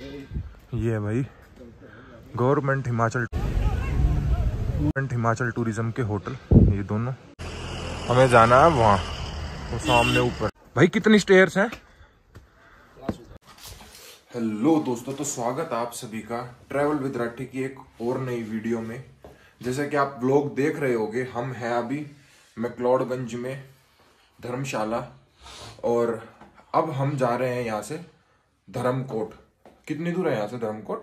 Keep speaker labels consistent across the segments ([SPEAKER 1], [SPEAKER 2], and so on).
[SPEAKER 1] ये भाई government Himachal tourism के होटल, ये दोनों। हमें जाना है वहाँ, वो सामने ऊपर। भाई कितनी स्टेयर्स हैं? हेलो दोस्तों, तो स्वागत है आप सभी का ट्रैवल विद राठी की एक और नई वीडियो में। जैसे कि आप लोग देख रहे होंगे, हम हैं अभी मैक्लोडगंज में धर्मशाला, और अब हम जा रहे हैं यहाँ से धर्मकोट। कितनी दूर है यहाँ से धर्मकोट?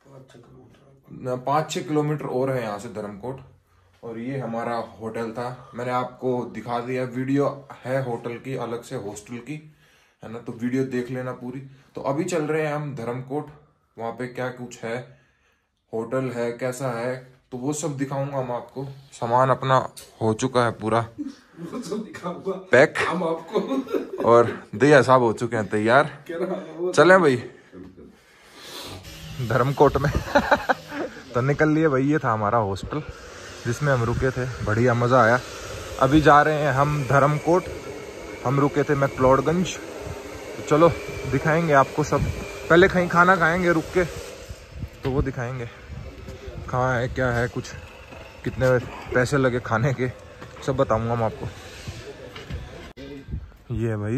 [SPEAKER 1] 5-6 किलोमीटर और है यहाँ से धर्मकोट। और ये हमारा होटल था, मैंने आपको दिखा दिया। वीडियो है होटल की अलग से, हॉस्टल की है ना, तो वीडियो देख लेना पूरी। तो अभी चल रहे हैं हम धर्मकोट, वहाँ पे क्या कुछ है, होटल है कैसा है, तो वो सब दिखाऊंगा हम आपको। सामान अपना हो चुका है पूरा पैक, हम आपको और दया साहब हो चुके हैं तैयार। चलें भाई धर्मकोट में। तो निकल लिए भाई, ये था हमारा हॉस्टल जिसमें हम रुके थे, बढ़िया मज़ा आया। अभी जा रहे हैं हम धर्मकोट, हम रुके थे मैक्लोडगंज। तो चलो दिखाएंगे आपको सब। पहले कहीं खाना खाएंगे रुक के, तो वो दिखाएंगे कहाँ है क्या है, कुछ कितने पैसे लगे खाने के, सब बताऊंगा मैं आपको। ये भाई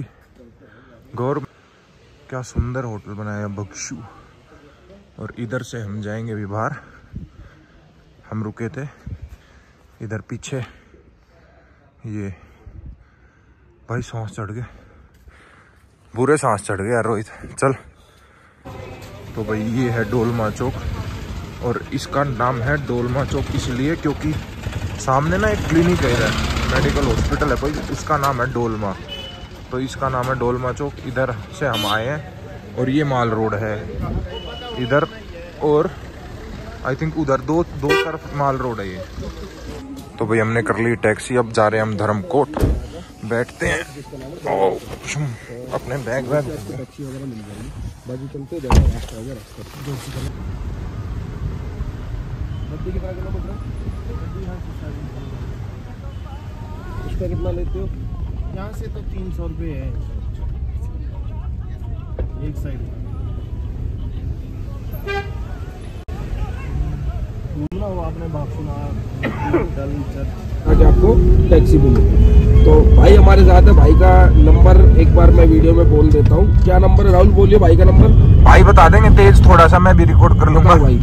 [SPEAKER 1] क्या सुंदर होटल बनाया बख्शू। और इधर से हम जाएंगे अभी बाहर। हम रुके थे इधर पीछे। ये भाई सांस चढ़ गए, बुरे सांस चढ़ गए यार रोहित, चल। तो भाई ये है डोलमा चौक, और इसका नाम है डोलमा चौक इसलिए क्योंकि सामने ना एक क्लिनिक है इधर, मेडिकल हॉस्पिटल है कोई, उसका नाम है डोलमा, तो इसका नाम है डोलमा चौक। इधर से हम आए हैं, और ये माल रोड है इधर, और आई थिंक उधर दो तरफ माल रोड है ये। तो भाई हमने कर ली टैक्सी, अब जा रहे हैं हम धर्मकोट, बैठते हैं। अपने बैग
[SPEAKER 2] इसका कितना लेते हो? यहाँ से तो 300 रुपये है एक साइड। वो आपने बात सुना आज आपको टैक्सी मिली। तो भाई हमारे साथ है, भाई का नंबर एक बार मैं वीडियो में बोल देता हूँ। क्या नंबर है राहुल? बोलिए भाई का नंबर।
[SPEAKER 1] भाई बता देंगे तेज थोड़ा सा, मैं भी रिकॉर्ड कर लूंगा भाई।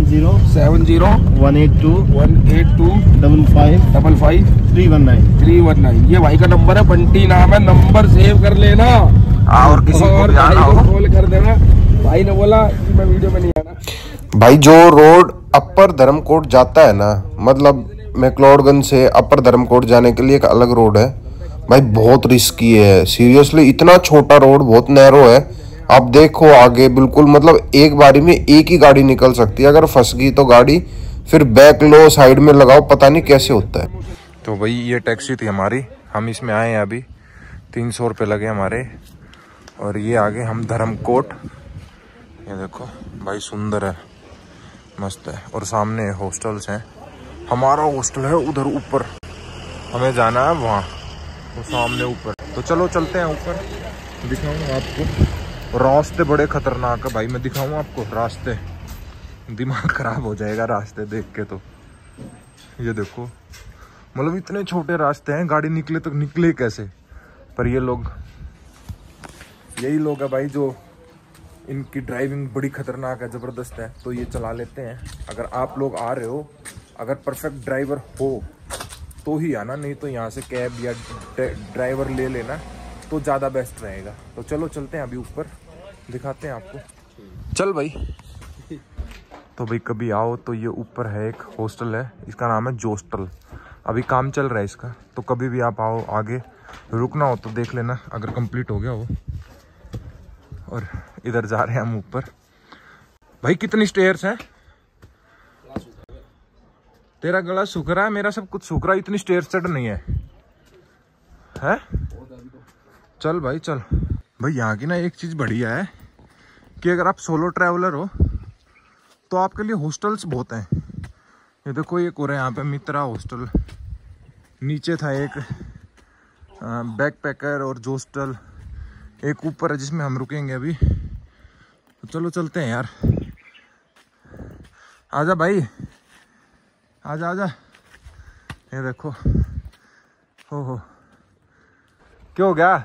[SPEAKER 2] 70 182 55 319।
[SPEAKER 1] ये भाई का नंबर है, बंटी नाम है, नंबर सेव कर लेना और किसी को जाना हो
[SPEAKER 2] कॉल कर देना। भाई ने बोला कि मैं वीडियो में नहीं आना।
[SPEAKER 3] भाई जो रोड अपर धर्मकोट जाता है ना, मतलब मैक्लोडगंज से अपर धर्मकोट जाने के लिए एक अलग रोड है भाई, बहुत रिस्की है सीरियसली। इतना छोटा रोड, बहुत नैरो है। आप देखो आगे बिल्कुल, मतलब एक बारी में एक ही गाड़ी निकल सकती है, अगर फंस गई तो गाड़ी, फिर बैक लो साइड में लगाओ, पता नहीं कैसे होता है।
[SPEAKER 1] तो भाई ये टैक्सी थी हमारी, हम इसमें आए हैं अभी, 300 रुपये लगे हमारे। और ये आगे हम धर्मकोट, ये देखो भाई सुंदर है, मस्त है। और सामने हॉस्टल्स हैं, हमारा हॉस्टल है उधर ऊपर, हमें जाना है वहाँ, वो सामने ऊपर। तो चलो चलते हैं ऊपर, दिखाऊंगा आपको। रास्ते बड़े खतरनाक है भाई, मैं दिखाऊंगा आपको रास्ते, दिमाग खराब हो जाएगा रास्ते देख के। तो ये देखो, मतलब इतने छोटे रास्ते हैं, गाड़ी निकले तो निकले कैसे। पर ये लोग, यही लोग है भाई जो, इनकी ड्राइविंग बड़ी खतरनाक है, ज़बरदस्त है, तो ये चला लेते हैं। अगर आप लोग आ रहे हो, अगर परफेक्ट ड्राइवर हो तो ही आना, नहीं तो यहाँ से कैब या ड्राइवर ले लेना, तो ज़्यादा बेस्ट रहेगा। तो चलो चलते हैं अभी ऊपर, दिखाते हैं आपको। चल भाई। तो भाई कभी आओ तो ये ऊपर है एक हॉस्टल है, इसका नाम है जोस्टल, अभी काम चल रहा है इसका। तो कभी भी आप आओ, आगे रुकना हो तो देख लेना अगर कंप्लीट हो गया हो। और इधर जा रहे हैं हम ऊपर। भाई कितनी स्टेयर्स हैं? तेरा गला सूख रहा है, मेरा सब कुछ सूख रहा है, इतनी स्टेयर्स चढ़ नहीं है, है? चल भाई चल। भाई यहाँ की ना एक चीज़ बढ़िया है कि अगर आप सोलो ट्रैवलर हो तो आपके लिए हॉस्टल्स बहुत हैं। ये देखो एक और है यहाँ पे मित्रा हॉस्टल, नीचे था एक बैकपैकर और जोस्टल, एक ऊपर है जिसमें हम रुकेंगे अभी। तो चलो चलते हैं यार। आजा भाई, आजा आजा। ये देखो, हो क्या हो गया?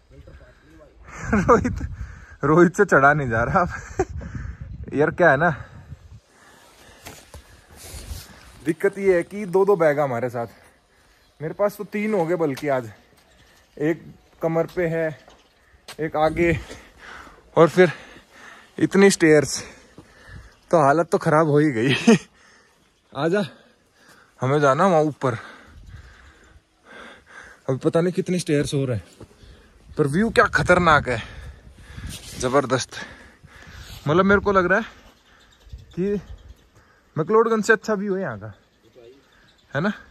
[SPEAKER 1] रोहित से चढ़ा नहीं जा रहा यार। क्या है ना, दिक्कत ये है कि दो बैग हमारे साथ। मेरे पास तो 3 हो गए बल्कि आज। एक कमर पे है, एक आगे, और फिर इतनी स्टेयर्स, तो हालत तो खराब हो ही गई आजा, हमें जाना वहां ऊपर। अभी पता नहीं कितनी स्टेयर्स हो रहे हैं, पर व्यू क्या खतरनाक है, जबरदस्त। मतलब मेरे को लग रहा है कि मैक्लोडगंज से अच्छा व्यू है यहाँ का, है ना।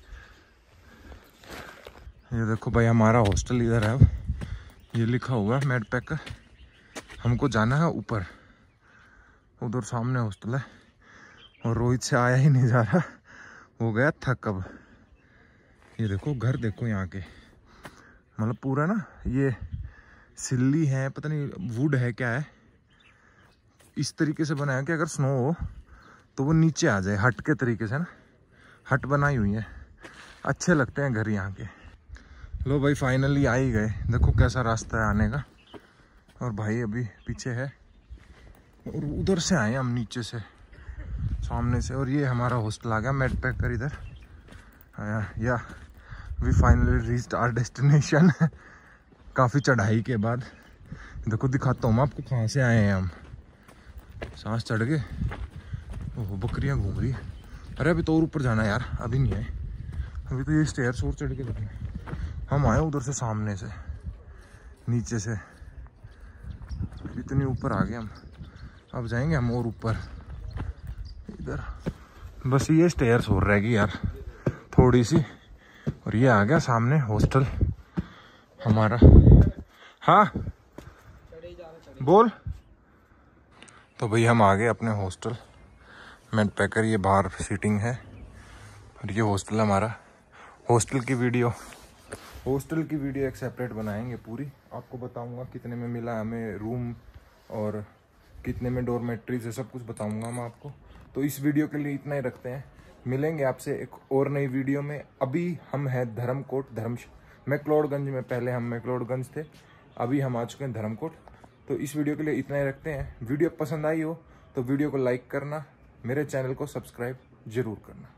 [SPEAKER 1] ये देखो भाई, हमारा हॉस्टल इधर है। अब ये लिखा हुआ है मेडपैकर। हमको जाना है ऊपर, उधर सामने हॉस्टल है। और रोहित से आया ही नहीं जा रहा, हो गया थक। अब ये देखो घर, देखो यहाँ के, मतलब पूरा ना ये सिल्ली है, पता नहीं वुड है क्या है, इस तरीके से बनाया कि अगर स्नो हो तो वो नीचे आ जाए, हट के तरीके से ना, हट बनाई हुई है। अच्छे लगते हैं घर यहाँ के। लो भाई, फाइनली आ ही गए। देखो कैसा रास्ता है आने का, और भाई अभी पीछे है, और उधर से आए हम, नीचे से, सामने से। और ये हमारा हॉस्टल आ गया मेडपैकर इधर। Yeah we finally reached our destination काफ़ी चढ़ाई के बाद। देखो दिखाता हूँ मैं आपको कहाँ से आए हैं हम। सांस चढ़ गए। ओह, बकरियाँ घूम रही है। अरे अभी तो और ऊपर जाना है यार, अभी नहीं है। अभी तो ये स्टेयर्स और चढ़ के देखना। हम आए उधर से, सामने से, नीचे से, इतनी ऊपर आ गए हम। अब जाएंगे हम और ऊपर इधर। बस ये स्टेयर्स और रहेगी यार थोड़ी सी, और ये आ गया सामने हॉस्टल हमारा। हाँ बोल। तो भाई हम आ गए अपने हॉस्टल मेडपैकर। ये बाहर सीटिंग है, और ये हॉस्टल हमारा। हॉस्टल की वीडियो एक सेपरेट बनाएंगे पूरी। आपको बताऊंगा कितने में मिला हमें रूम, और कितने में डॉर्मेट्रीज है, सब कुछ बताऊंगा मैं आपको। तो इस वीडियो के लिए इतना ही रखते हैं। मिलेंगे आपसे एक और नई वीडियो में। अभी हम हैं धर्मकोट, मैक्लोडगंज में। पहले हम मैक्लोडगंज थे, अभी हम आ चुके हैं धर्मकोट। तो इस वीडियो के लिए इतना ही रखते हैं। वीडियो पसंद आई हो तो वीडियो को लाइक करना, मेरे चैनल को सब्सक्राइब जरूर करना।